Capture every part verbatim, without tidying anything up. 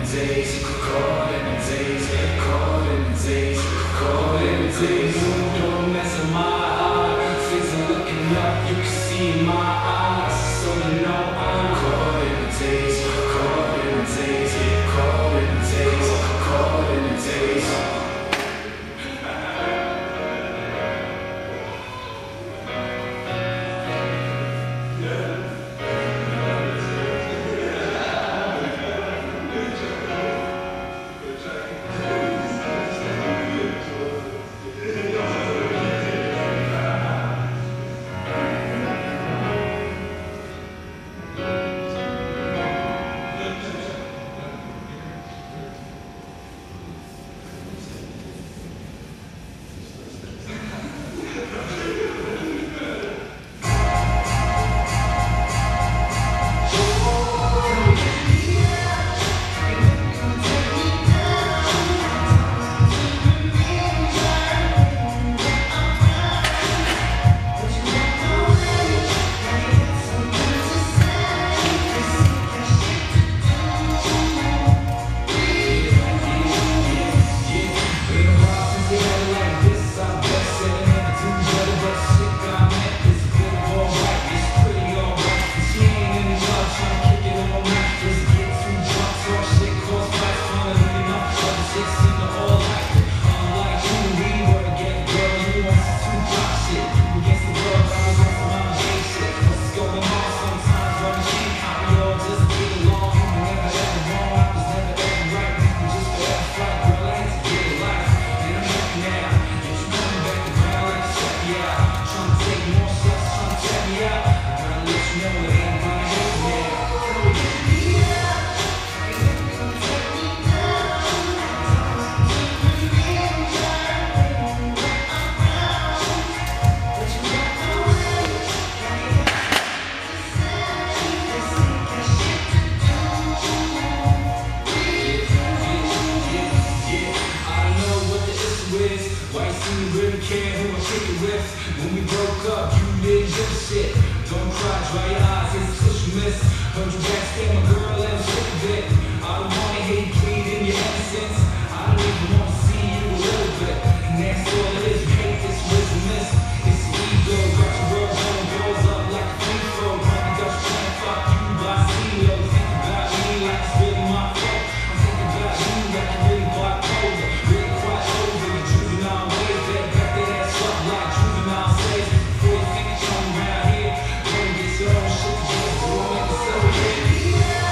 days, caught in the days, caught in the days, caught in the days. Don't mess with my heart. Things are looking up, you can see in my eyes. So you know I'm caught in the days, caught in the days, caught in the days, caught in the days. Why you seem to really care who I'm kicking with? When we broke up, you did your shit. Don't cry, dry your eyes, it's a push you miss. Heard you backstab my girl and I'm sick of it. I don't wanna hear you plead in your innocence. I don't even wanna see you a little bit. And that's all it is, you hate this wisdom. It's the ego, got your world going, goes up like a free throw. Probably got you trying to fuck you by C-Lo. Think about me like it's really my fault. I'm thinking about you like you're really bipolar. Really quite over the juvenile ways. Better back that ass up like juvenile says. Before you think it's on around here, go and get your own shit together. Go and make it so yeah.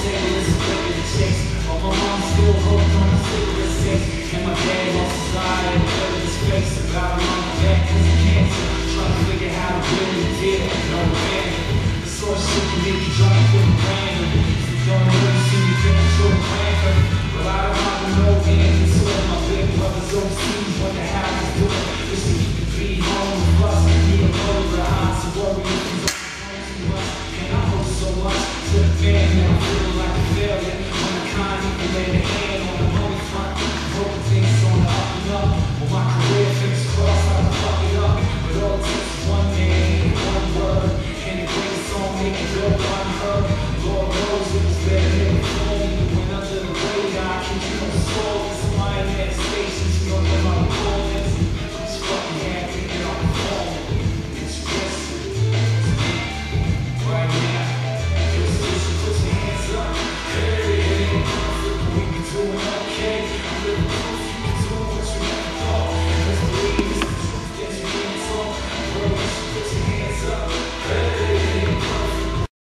table is a liquor to chase. While my mom still hooked on the cigarette sticks. And my dad lost his eye and hurt his face. About a month back cause of cancer. Trying to figure how to really deal with no abandon. The source shit can make you drunk with a random. You don't really see me feeling short of cranker. But I don't have no answers. So my big brothers overseas wonder how he's doing. Just to keep the beat home with us. Need a load behind some worry. And I hope so much to the fan that I'm feeling like a failure. When I can't even lay the hand